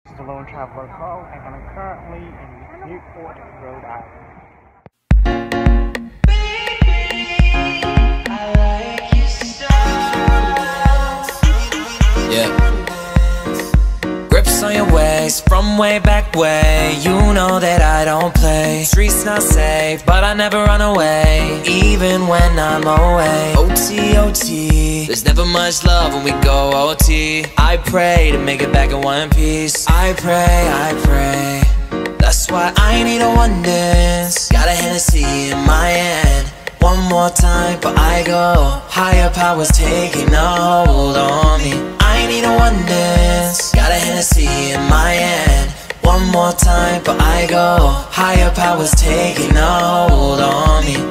This is the Lone Traveler Call, and I'm currently in Newport, Rhode Island. Yeah. Grips on your waist from way back way. You know that I don't play. Streets not safe, but I never run away, even when I'm away. OT, OT, there's never much love when we go OT. I pray to make it back in one piece. I pray. That's why I need a one dance. Got a Hennessy in my hand. One more time, but I go. Higher powers taking a hold on me. I need a one dance. Got a Hennessy in my hand. One more time, but I go. Higher powers taking a hold on me.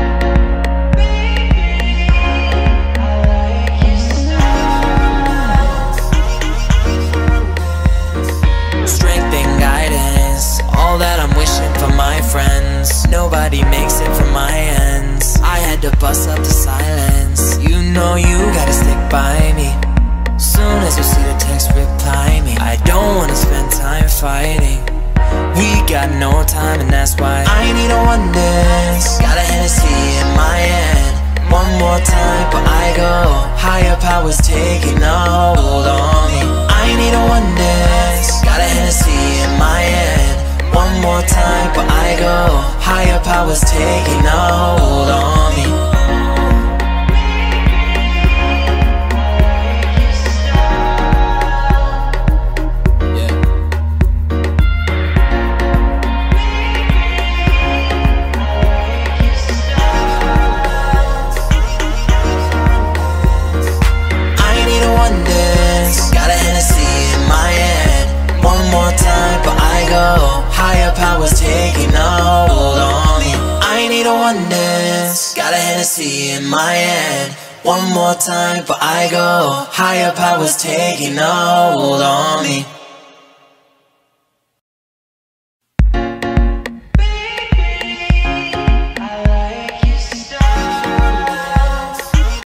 Strength and guidance, all that I'm wishing for my friends. Nobody makes it from my ends. I had to bust up the silence. You know you gotta stick by me. Soon as you see the text, reply me. I don't wanna spend time fighting. We got no time, and that's why I need a one dance. Got a Hennessy in my hand. One more time, but I go. Higher powers taking a hold on me. I need a one dance. Got a Hennessy in my hand. One more time, but I go. Higher powers taking a hold on me. Higher powers taking a hold on me. I need a one dance. Got a Hennessy in my hand. One more time, but I go. Higher powers taking a hold on me.